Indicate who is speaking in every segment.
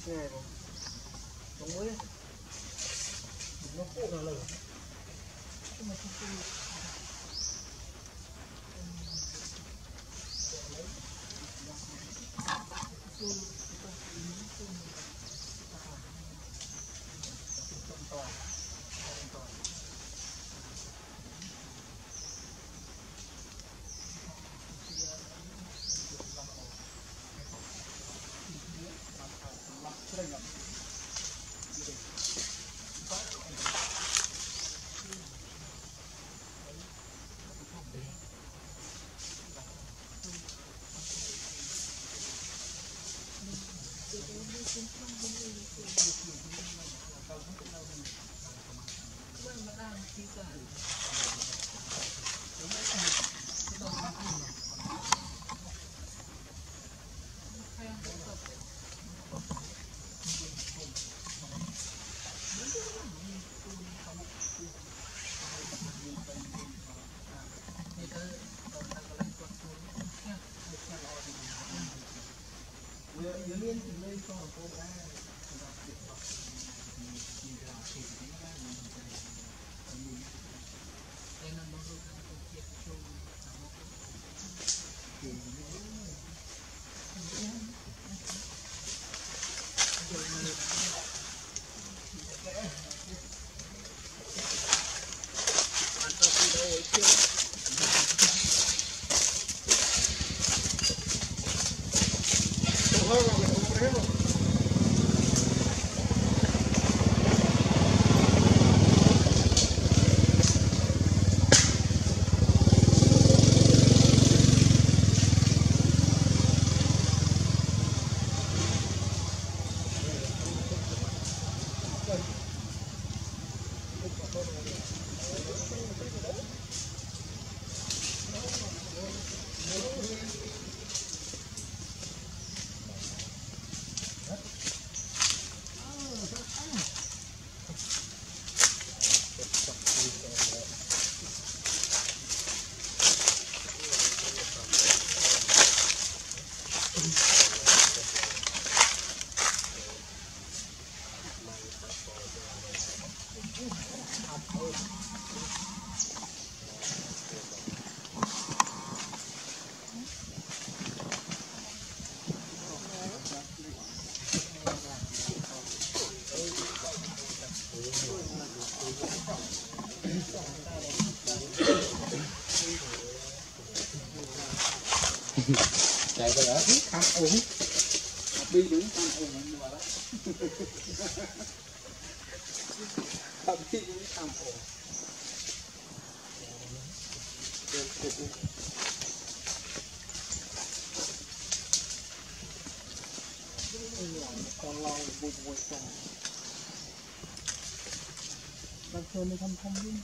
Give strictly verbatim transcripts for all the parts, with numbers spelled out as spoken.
Speaker 1: ngày rồi không mới nó khô là lời mà không khô
Speaker 2: chạy vào đó tham uống đi đứng tham uống mình vào đó tham đi đứng tham uống con lo vui vui xong đang chơi mới thăm thăm đi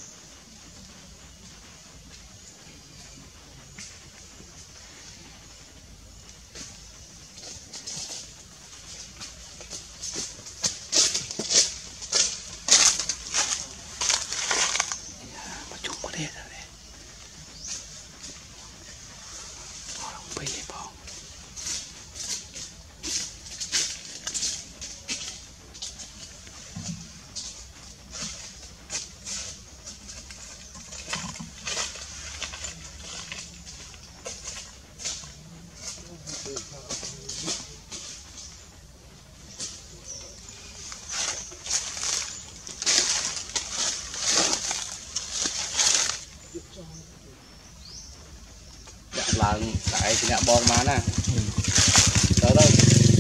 Speaker 3: lần tại chị nè bon mà nè tới đâu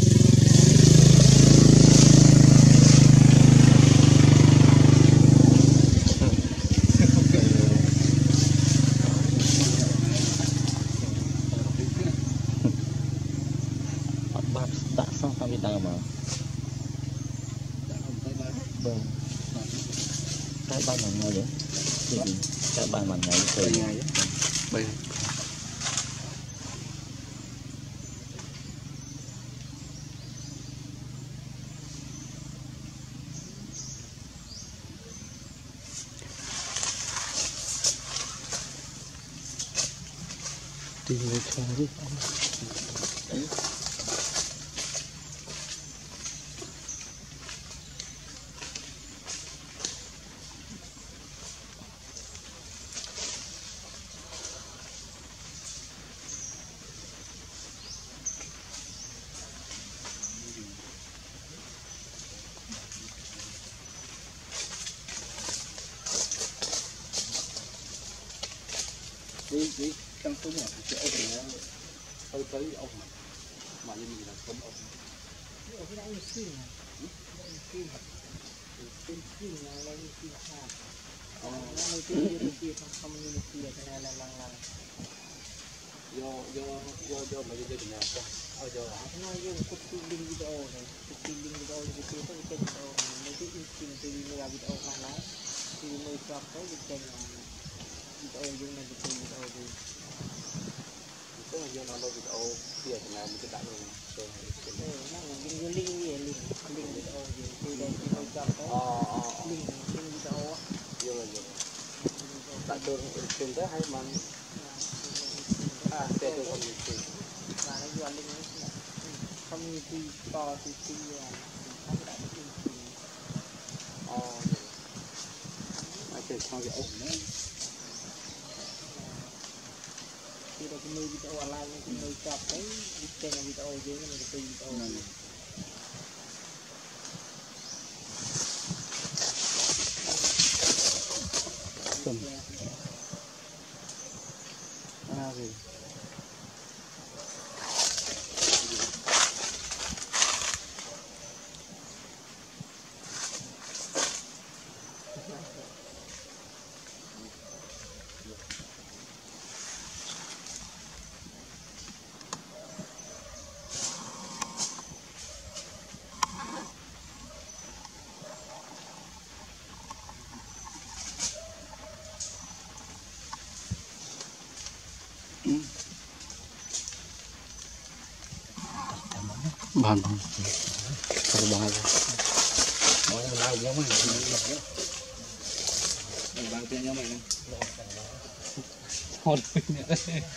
Speaker 2: bắt đã xong sao bị đau mà vâng cái ban ngày ngày vậy cái ban ban ngày từ ngày
Speaker 3: bây
Speaker 2: đi về chơi đi
Speaker 3: trong số này thì ốc này hơi tới ốc mà mà như mình là cấm ốc
Speaker 1: ở cái này xin này xin xin xin là lấy xin ha nó lấy tiền như tiền không không như tiền cái này là là là
Speaker 3: do do do do mà do cái nào không ở do
Speaker 1: cái này dùng cục tin đinh video này cục tin đinh video thì cái cái cái video này cái tin tin từ người video mà nói thì mới chọn tới cái kênh video dùng này cái video thì
Speaker 3: tức là do nó đâu video kia cái nào mình cứ đặt luôn rồi
Speaker 1: nó là những cái link gì link link video gì từ đây thì mới chọn tới link link video á
Speaker 3: vô là vô tại đường đường tới hay mà à xe tôi không được
Speaker 1: và nó vô link không như thì to thì thì không đã được
Speaker 3: ờ ai chơi xong cái ốc nữa
Speaker 1: thì là cái nơi video online cái nơi chọn cái kênh video dưới cái cái video này
Speaker 3: à gì bàn bàn bàn bàn nói là lao giống mày bàn tiền giống mày nè hôn nữa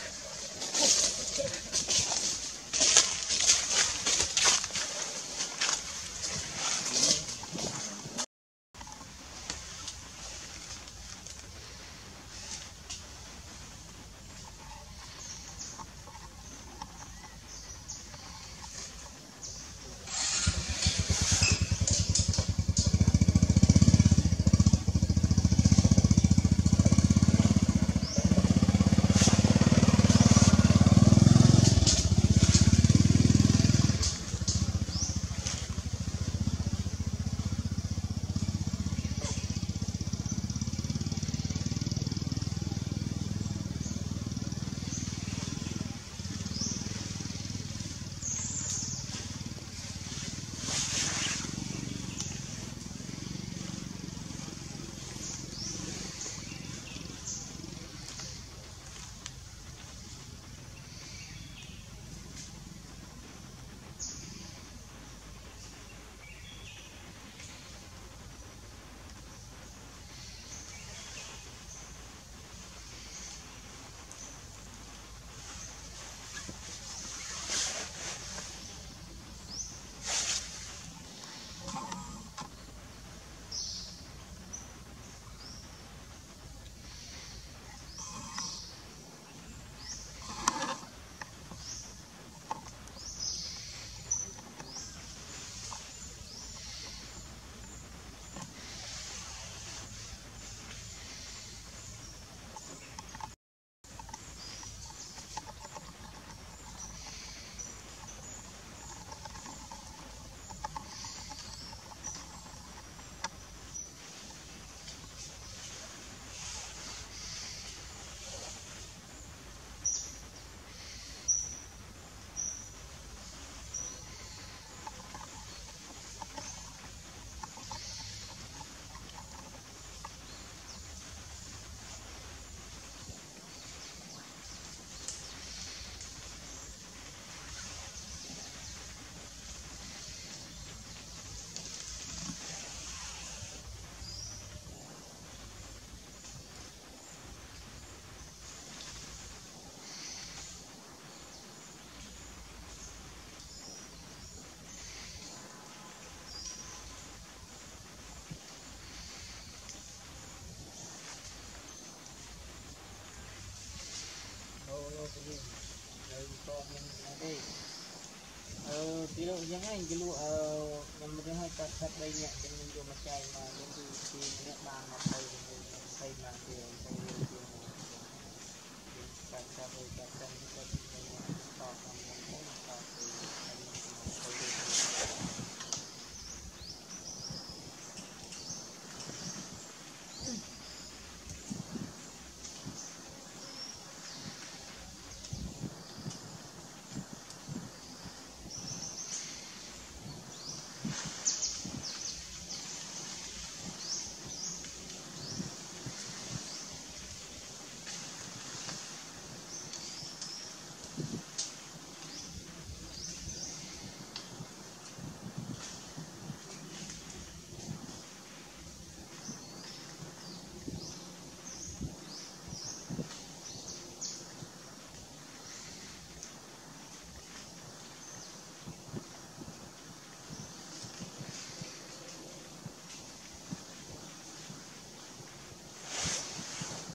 Speaker 1: ờ tí độ chẳng anh cái lụa nhằm một cái hai cắt cắt đây nhẹ cho mình vô mặt chạy mà đến từ thì nhẹ bàn mà thầy thầy mà thì thầy การการบริการการที่จะต่อทำมันต้องต่อ